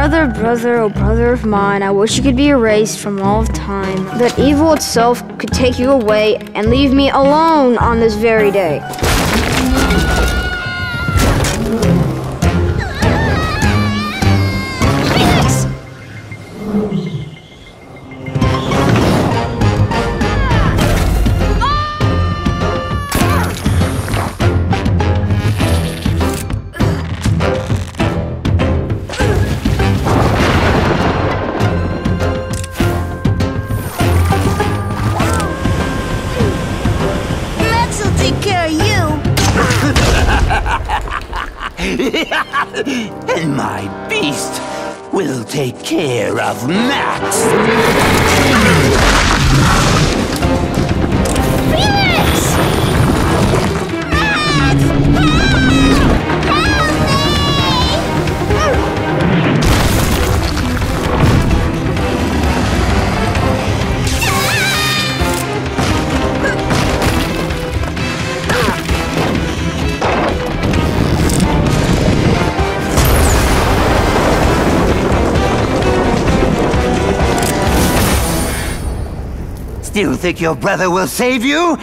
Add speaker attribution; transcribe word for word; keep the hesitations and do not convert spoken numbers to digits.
Speaker 1: Brother, brother, oh brother of mine, I wish you could be erased from all of time, that evil itself could take you away and leave me alone on this very day.
Speaker 2: And my beast will take care of Max.
Speaker 3: Felix! Max!
Speaker 2: Still think your brother will save you?